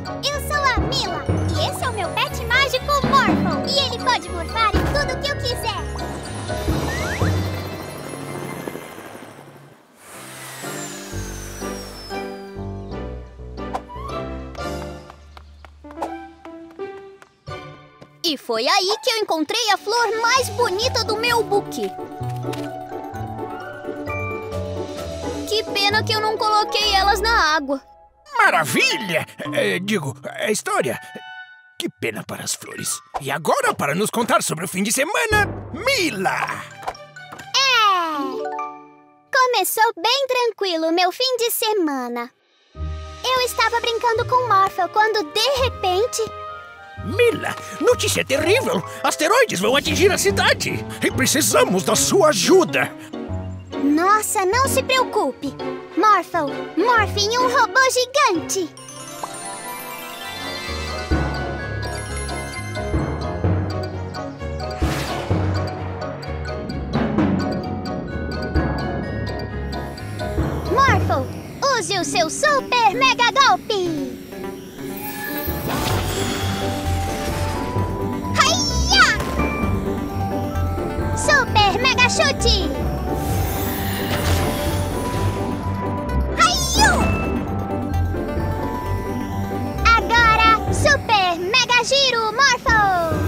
Eu sou a Mila e esse é o meu pet mágico Morphle. E ele pode morfar em tudo que eu quiser. E foi aí que eu encontrei a flor mais bonita do meu buquê. Que pena que eu não coloquei elas na água. Maravilha! A história. Que pena para as flores. E agora, para nos contar sobre o fim de semana, Mila! Começou bem tranquilo meu fim de semana. Eu estava brincando com Morphle quando, de repente... Mila, notícia terrível! Asteroides vão atingir a cidade! E precisamos da sua ajuda! Nossa, não se preocupe! Morphle, morfe em um robô gigante! Morphle, use o seu super mega golpe! Haia! Super mega chute! Agora, super mega giro, Morphle!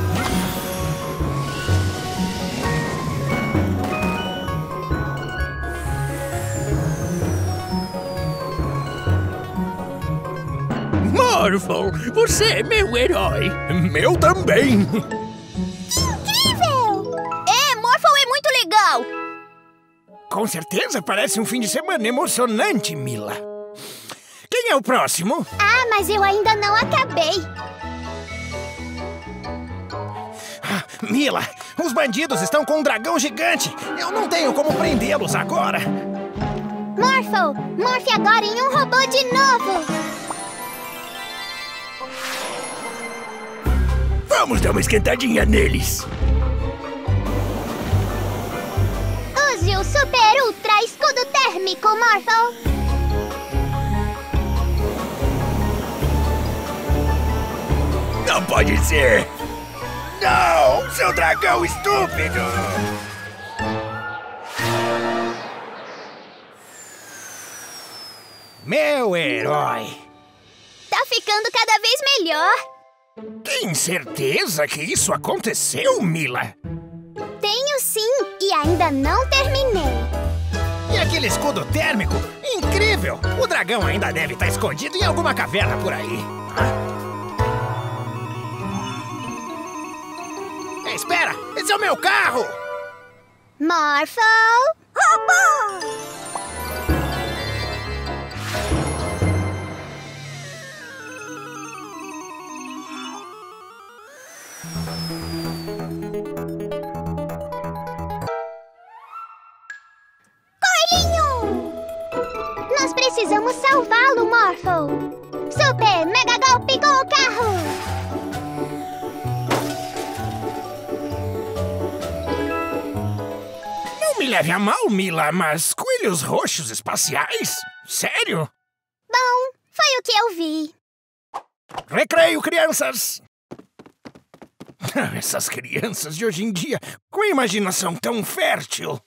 Morphle, você é meu herói! Meu também! Incrível! Morphle é muito legal! Com certeza parece um fim de semana emocionante, Mila. Quem é o próximo? Ah, mas eu ainda não acabei. Mila, os bandidos estão com um dragão gigante. Eu não tenho como prendê-los agora. Morphle, morfe agora em um robô de novo. Vamos dar uma esquentadinha neles. Use o super ultra escudo térmico, Morphle. Não pode ser! Não, seu dragão estúpido! Meu herói! Tá ficando cada vez melhor. Tem certeza que isso aconteceu, Mila? Tenho sim, e ainda não terminei. E aquele escudo térmico? Incrível! O dragão ainda deve estar escondido em alguma caverna por aí. Espera! Esse é o meu carro! Morphle, robô! Coelhinho! Nós precisamos salvá-lo, Morphle! Super mega golpe com o carro! Me leve a mal, Mila, mas coelhos roxos espaciais? Sério? Bom, foi o que eu vi. Recreio, crianças! Essas crianças de hoje em dia, com a imaginação tão fértil.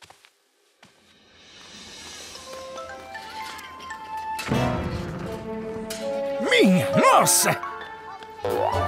Minha nossa!